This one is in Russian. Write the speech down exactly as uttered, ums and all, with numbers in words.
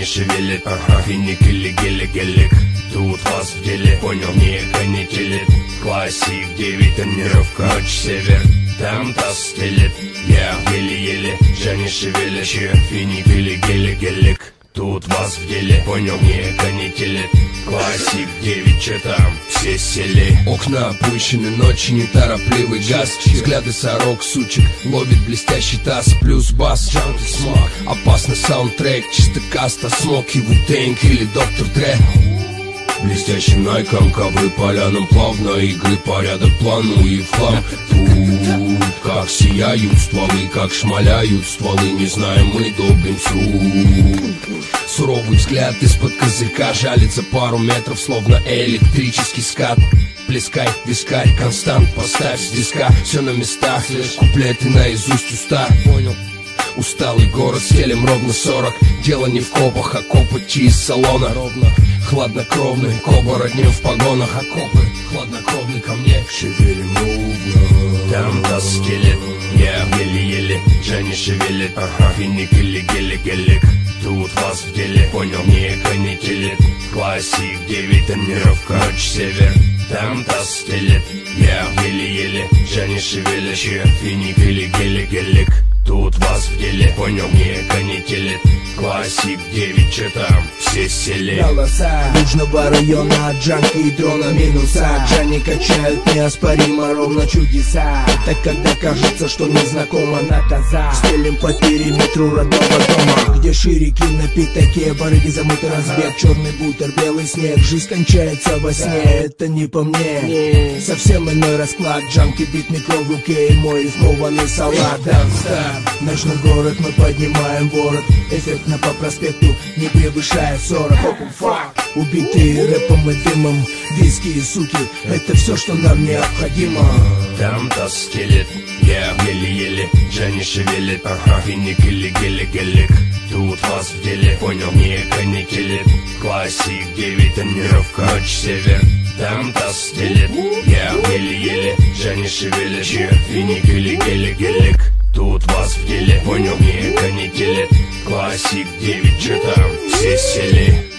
шевелит, ага, финик или гелик, гелик. Тут вас в деле, понял, не конетелит. Классик, девять, тонировка, ночь, север. Там таз стелет, я еле-еле, Женя шевелит, че, финик или гелик, гелик. Тут вас в деле, понял, не конетелит. Классик, девять, че там, все сели. Окна опущены, ночи, неторопливый газ. Взгляды сорок, сучек, ловит блестящий таз. Плюс бас, джанки, смог. Опасный саундтрек, чисто каста, смок и вутенг или доктор Дре. Блестящим найком, ковры полянам плавно. Игры порядок, плану и в хлам. Тут как сияют стволы, как шмаляют стволы. Не знаем мы долбим суд. Суровый взгляд из-под козырька жалится пару метров, словно электрический скат. Плескай, вискарь, констант, поставь с диска. Все на местах, куплеты наизусть уста. Понял. Усталый город, стелем ровно сорок. Дело не в копах, а копоть из салона. Ровно, хладнокровный, к оборотням в погонах. Окопы, хладнокровный ко мне. Шевелим угла. Там таз стелет, я еле-еле, Женя шевелит, ага, финик или гелик, гелик. Тут вас в деле, понял, не конетелит. Классик, девять, тонировка, ночь, север. Там таз стелет, я еле-еле, Женя шевелит, че, финик или гелик, гелик. Тут вас в деле, понял, не конетелит. Классик, девять, че там, все сели. Голоса Южного района от джанки и дрона минуса. Джани качают неоспоримо ровно чудеса. Это когда кажется, что незнакома на таза. Стелим по периметру родного дома, где ширики на пятаке, барыги замыты разбег. Черный бутер, белый снег, жизнь кончается во сне. Это не по мне, совсем иной расклад. Джанки, бит, микро в руке и мой рифмованный салат. Ночной город, мы поднимаем ворот. Эффектно по проспекту, не превышая сорок. Убитые рэпом и дымом, виски и суки, это все, что нам необходимо. Там таз стелет, я еле-еле, Женя шевелит, ага, финик или гелик, гелик. Тут вас в деле, понял, не конетелит. Классик, девять, тонировка, ночь, север. Там таз стелет, я еле-еле, Женя шевелит, че, финик или гелик, гелик. Тут вас в деле, понял, не конетелит. Классик, девять, че там, все сели.